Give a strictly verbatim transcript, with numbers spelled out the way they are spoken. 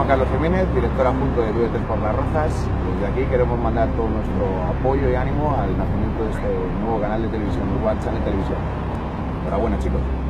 Juan Carlos Jiménez, director adjunto de Duetes por las Rozas. Desde aquí queremos mandar todo nuestro apoyo y ánimo al nacimiento de este nuevo canal de televisión, One Channel Televisión. Enhorabuena, chicos.